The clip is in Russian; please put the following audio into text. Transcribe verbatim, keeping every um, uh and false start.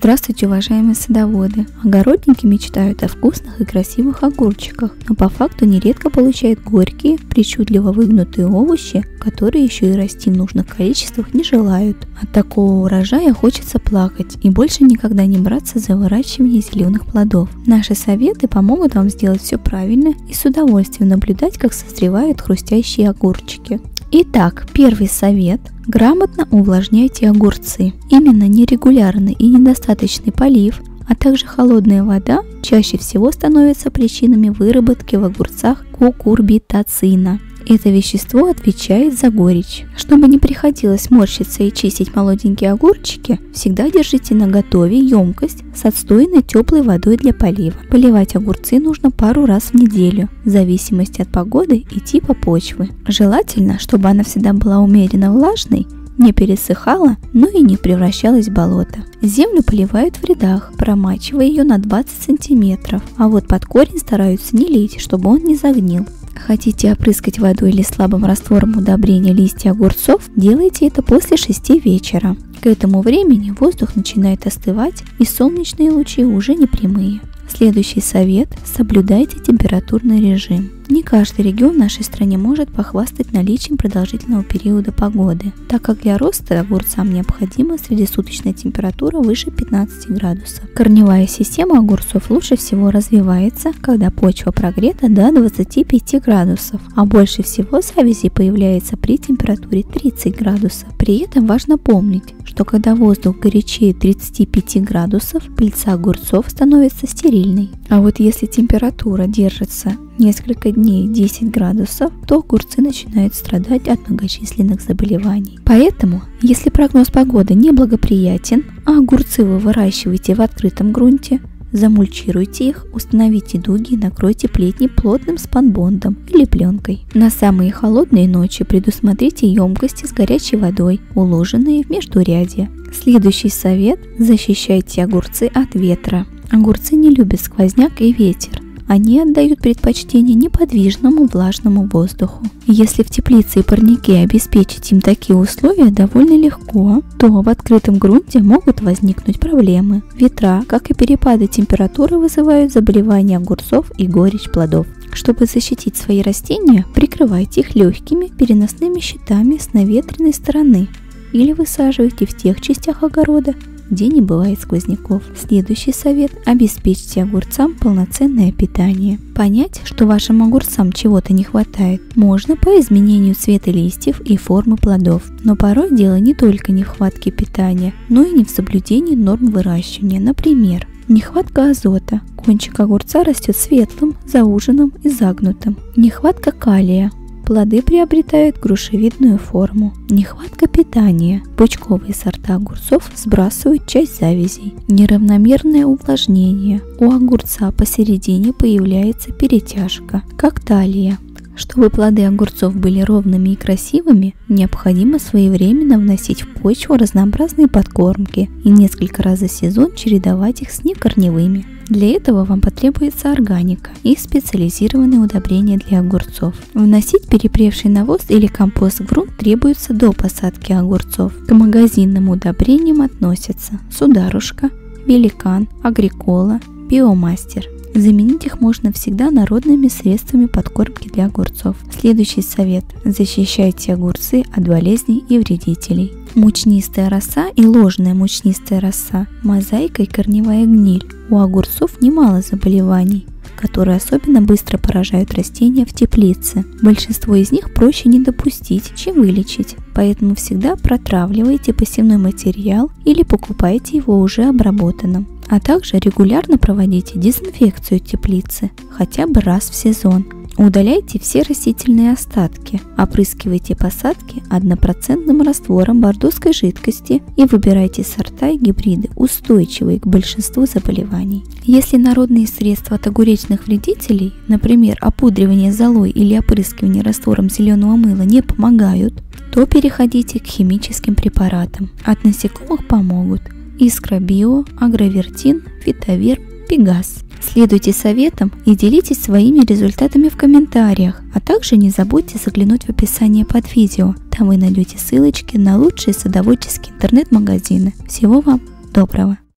Здравствуйте, уважаемые садоводы! Огородники мечтают о вкусных и красивых огурчиках, но по факту нередко получают горькие, причудливо выгнутые овощи, которые еще и расти в нужных количествах не желают. От такого урожая хочется плакать и больше никогда не браться за выращивание зеленых плодов. Наши советы помогут вам сделать все правильно и с удовольствием наблюдать, как созревают хрустящие огурчики. Итак, первый совет – грамотно увлажняйте огурцы. Именно нерегулярный и недостаточный полив, а также холодная вода чаще всего становятся причинами выработки в огурцах кукурбитацина. Это вещество отвечает за горечь. Чтобы не приходилось морщиться и чистить молоденькие огурчики, всегда держите наготове емкость с отстойной теплой водой для полива. Поливать огурцы нужно пару раз в неделю, в зависимости от погоды и типа почвы. Желательно, чтобы она всегда была умеренно влажной, не пересыхала, но и не превращалась в болото. Землю поливают в рядах, промачивая ее на двадцать сантиметров, а вот под корень стараются не лить, чтобы он не загнил. Хотите опрыскать водой или слабым раствором удобрения листья огурцов, делайте это после шести вечера. К этому времени воздух начинает остывать и солнечные лучи уже не прямые. Следующий совет – соблюдайте температурный режим. Не каждый регион в нашей стране может похвастать наличием продолжительного периода погоды, так как для роста огурцам необходима среднесуточная температура выше пятнадцати градусов. Корневая система огурцов лучше всего развивается, когда почва прогрета до двадцати пяти градусов, а больше всего завязей появляется при температуре тридцати градусов. При этом важно помнить, что когда воздух горячее тридцати пяти градусов, пыльца огурцов становится стерильной. А вот если температура держится несколько дней десять градусов, то огурцы начинают страдать от многочисленных заболеваний. Поэтому, если прогноз погоды неблагоприятен, а огурцы вы выращиваете в открытом грунте, замульчируйте их, установите дуги и накройте плетни плотным спанбондом или пленкой. На самые холодные ночи предусмотрите емкости с горячей водой, уложенные в междурядье. Следующий совет – защищайте огурцы от ветра. Огурцы не любят сквозняк и ветер. Они отдают предпочтение неподвижному влажному воздуху. Если в теплице и парнике обеспечить им такие условия довольно легко, то в открытом грунте могут возникнуть проблемы. Ветра, как и перепады температуры, вызывают заболевания огурцов и горечь плодов. Чтобы защитить свои растения, прикрывайте их легкими переносными щитами с наветренной стороны или высаживайте в тех частях огорода, где не бывает сквозняков. Следующий совет – обеспечьте огурцам полноценное питание. Понять, что вашим огурцам чего-то не хватает, можно по изменению цвета листьев и формы плодов. Но порой дело не только в нехватке питания, но и не в соблюдении норм выращивания. Например, нехватка азота. Кончик огурца растет светлым, зауженным и загнутым. Нехватка калия. Плоды приобретают грушевидную форму. Нехватка питания. Пучковые сорта огурцов сбрасывают часть завязей. Неравномерное увлажнение. У огурца посередине появляется перетяжка, как талия. Чтобы плоды огурцов были ровными и красивыми, необходимо своевременно вносить в почву разнообразные подкормки и несколько раз за сезон чередовать их с некорневыми. Для этого вам потребуется органика и специализированные удобрения для огурцов. Вносить перепревший навоз или компост в грунт требуется до посадки огурцов. К магазинным удобрениям относятся Сударушка, Великан, Агрикола, Биомастер. Заменить их можно всегда народными средствами подкормки для огурцов. Следующий совет – защищайте огурцы от болезней и вредителей. Мучнистая роса и ложная мучнистая роса, мозаика и корневая гниль. У огурцов немало заболеваний, которые особенно быстро поражают растения в теплице. Большинство из них проще не допустить, чем вылечить, поэтому всегда протравливайте посевной материал или покупайте его уже обработанным. А также регулярно проводите дезинфекцию теплицы, хотя бы раз в сезон. Удаляйте все растительные остатки, опрыскивайте посадки однопроцентным раствором бордоской жидкости и выбирайте сорта и гибриды, устойчивые к большинству заболеваний. Если народные средства от огуречных вредителей, например, опудривание золой или опрыскивание раствором зеленого мыла, не помогают, то переходите к химическим препаратам. От насекомых помогут Искра Био, Агровертин, Фитоверм, Пегас. Следуйте советам и делитесь своими результатами в комментариях, а также не забудьте заглянуть в описание под видео. Там вы найдете ссылочки на лучшие садоводческие интернет-магазины. Всего вам доброго!